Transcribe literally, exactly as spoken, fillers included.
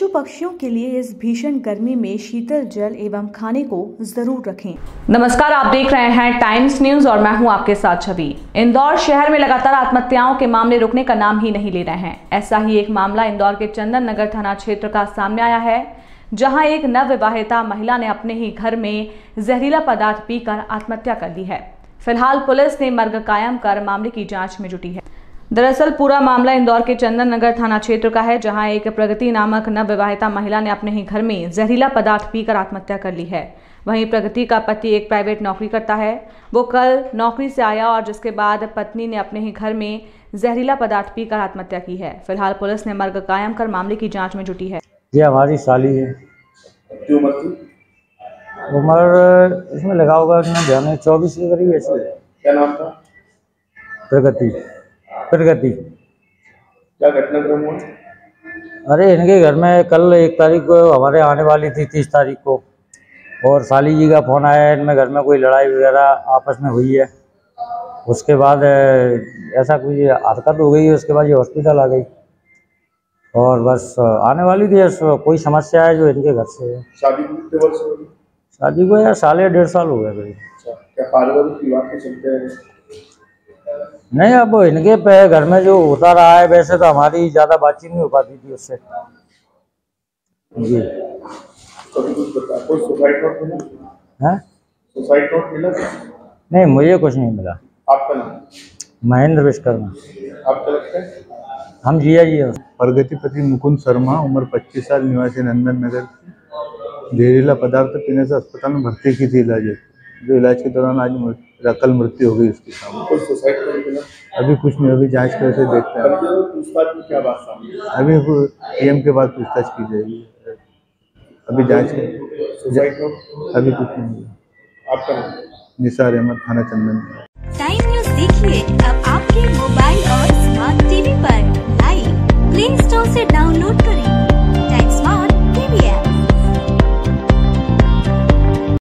पक्षियों के लिए इस भीषण गर्मी में शीतल जल एवं खाने को जरूर रखें। नमस्कार, आप देख रहे हैं टाइम्स न्यूज और मैं हूं आपके साथ छवि। इंदौर शहर में लगातार आत्महत्याओं के मामले रुकने का नाम ही नहीं ले रहे हैं। ऐसा ही एक मामला इंदौर के चंदन नगर थाना क्षेत्र का सामने आया है, जहां एक नवविवाहिता महिला ने अपने ही घर में जहरीला पदार्थ पीकर आत्महत्या कर ली है। फिलहाल पुलिस ने मर्ग कायम कर मामले की जांच में जुटी है। दरअसल पूरा मामला इंदौर के चंदन नगर थाना क्षेत्र का है, जहां एक प्रगति नामक नवविवाहिता महिला ने अपने ही घर में जहरीला पदार्थ पीकर आत्महत्या कर ली है। वहीं प्रगति का पति एक प्राइवेट नौकरी करता है। वो कल नौकरी से आया और जिसके बाद पत्नी ने अपने ही घर में जहरीला पदार्थ पीकर आत्महत्या की है। फिलहाल पुलिस ने मर्ग कायम कर मामले की जाँच में जुटी है। ये हमारी साली है। उम्र इसमें लगा होगा ध्यान चौबीस के करीब ऐसे। क्या नाम था? प्रगति। प्रगति क्या घटनाक्रम हुआ? अरे इनके घर में कल एक तारीख को हमारे आने वाली थी, तीस तारीख को, और साली जी का फोन आया, इनमें घर में कोई लड़ाई वगैरह आपस में हुई है। उसके बाद ऐसा कोई हरकत हो गई है, उसके बाद ये हॉस्पिटल आ गई और बस आने वाली थी। कोई समस्या है जो इनके घर से है। शादी को कितने वर्ष हो गए? शादी को यार साल या डेढ़ साल हो गया करीब। अच्छा, क्या पारिवारिक विवाद के चलते हैं? नहीं, अब इनके पे घर में जो होता रहा है, वैसे तो हमारी ज्यादा बातचीत नहीं हो पाती थी उससे जी। कभी कुछ बता, कोई सुसाइड नोट मिला है? सुसाइड नोट मिला? नहीं, मुझे कुछ नहीं मिला। आपका नाम? महेंद्र विश्वकर्मा। आपका लगता है? हम जिया जी हैं। प्रगति पति मुकुंद शर्मा, उम्र पच्चीस साल, निवासी नंदन नगर। जहरीला पदार्थ पीने से अस्पताल में भर्ती की थी इलाज जो इलाज के दौरान आज कल मृत्यु हो गई उसकी सामने। कोई सुसाइड नोट मिला? अभी कुछ नहीं, अभी जांच करके देखते हैं। पूछताछ में क्या बात सामने? अभी पीएम के बाद पूछताछ की जाएगी। अभी जांच सुसाइड नोट अभी कुछ नहीं। आपका नाम? निसार अहमद, थाना चंदन। टाइम न्यूज देखिए अब आपके मोबाइल और स्मार्ट टीवी पर लाइव प्ले स्टोर से डाउनलोड करें।